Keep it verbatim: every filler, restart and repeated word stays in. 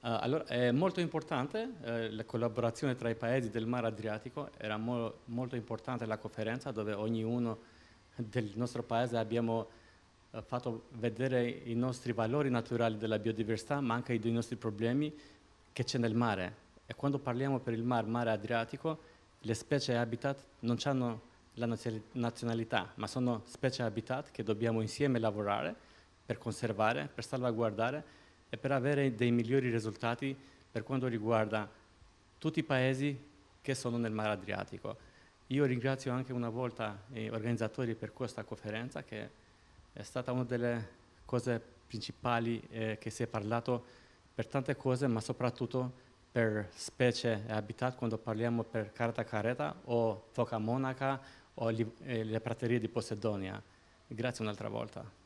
allora, è molto importante eh, la collaborazione tra i paesi del Mar Adriatico, era mo- molto importante la conferenza dove ognuno del nostro paese abbiamo eh, fatto vedere i nostri valori naturali della biodiversità, ma anche i nostri problemi che c'è nel mare. E quando parliamo per il mar, mare Adriatico, le specie e habitat non hanno la nazio- nazionalità, ma sono specie e habitat che dobbiamo insieme lavorare per conservare, per salvaguardare e per avere dei migliori risultati per quanto riguarda tutti i paesi che sono nel mare Adriatico. Io ringrazio anche una volta gli organizzatori per questa conferenza, che è stata una delle cose principali eh, che si è parlato per tante cose, ma soprattutto per specie e habitat quando parliamo per carta careta o foca monaca o li- eh, le praterie di Posidonia. Grazie un'altra volta.